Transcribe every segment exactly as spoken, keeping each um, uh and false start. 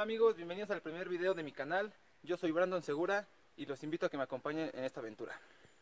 Hola amigos, bienvenidos al primer video de mi canal. Yo soy Brandon Segura y los invito a que me acompañen en esta aventura.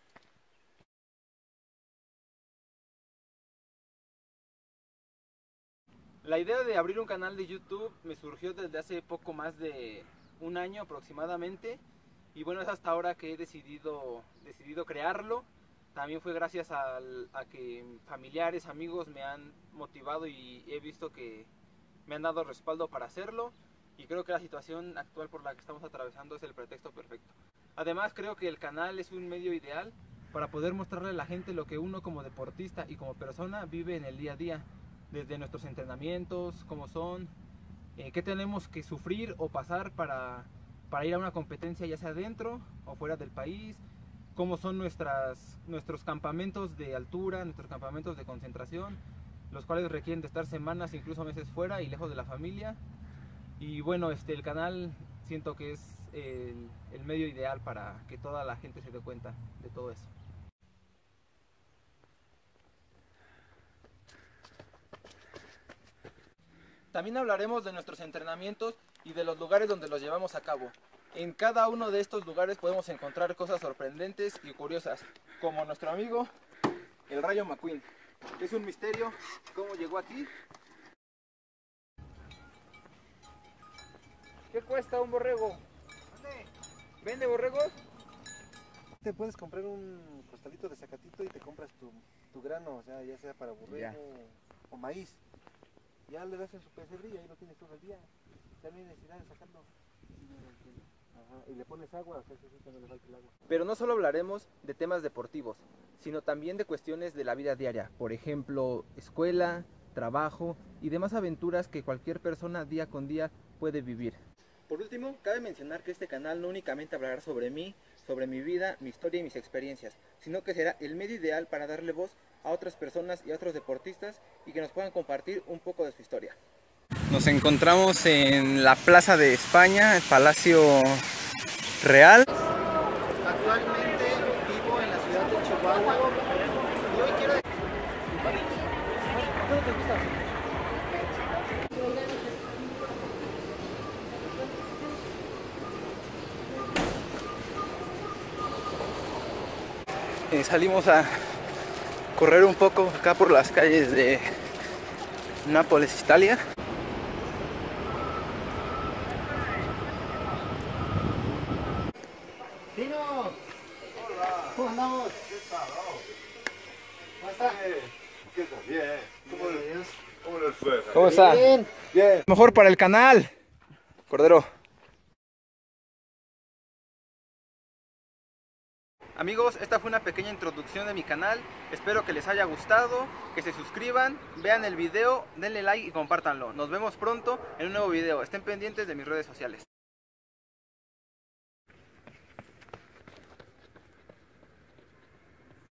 La idea de abrir un canal de YouTube me surgió desde hace poco más de un año aproximadamente. Y bueno, es hasta ahora que he decidido, decidido crearlo. También fue gracias al, a que familiares, amigos me han motivado y he visto que me han dado respaldo para hacerlo. Y creo que la situación actual por la que estamos atravesando es el pretexto perfecto. Además, creo que el canal es un medio ideal para poder mostrarle a la gente lo que uno como deportista y como persona vive en el día a día. Desde nuestros entrenamientos, cómo son, eh, qué tenemos que sufrir o pasar para, para ir a una competencia, ya sea dentro o fuera del país, cómo son nuestras, nuestros campamentos de altura, nuestros campamentos de concentración, los cuales requieren de estar semanas, incluso meses fuera y lejos de la familia. Y bueno, este, el canal siento que es el, el medio ideal para que toda la gente se dé cuenta de todo eso. También hablaremos de nuestros entrenamientos y de los lugares donde los llevamos a cabo. En cada uno de estos lugares podemos encontrar cosas sorprendentes y curiosas, como nuestro amigo el Rayo McQueen. Es un misterio cómo llegó aquí. ¿Qué cuesta un borrego? ¿Vende? ¿Vende borregos? Te puedes comprar un costalito de zacatito y te compras tu, tu grano, o sea, ya sea para borrego Ya. o maíz. Ya le das en su pesebrilla y ahí lo tienes todo el día. Ya no hay necesidad de sacarlo. Ajá, y le pones agua, o sea, sí, que no le falte el agua. Pero no solo hablaremos de temas deportivos, sino también de cuestiones de la vida diaria. Por ejemplo, escuela, trabajo y demás aventuras que cualquier persona día con día puede vivir. Por último, cabe mencionar que este canal no únicamente hablará sobre mí, sobre mi vida, mi historia y mis experiencias, sino que será el medio ideal para darle voz a otras personas y a otros deportistas y que nos puedan compartir un poco de su historia. Nos encontramos en la Plaza de España, el Palacio Real. Actualmente vivo en la ciudad de Chihuahua y hoy quiero... ¿Cómo te gusta? Eh, salimos a correr un poco acá por las calles de Nápoles, Italia. ¡Dino! Hola. ¿Cómo andamos? ¿Qué tal? ¿Cómo está? ¿Qué tal? Bien. ¿Cómo, Bien, le, Dios. ¿Cómo les fue? ¿Cómo está? Bien. Bien. Mejor para el canal, Cordero. Amigos, esta fue una pequeña introducción de mi canal. Espero que les haya gustado, que se suscriban, vean el video, denle like y compártanlo. Nos vemos pronto en un nuevo video. Estén pendientes de mis redes sociales.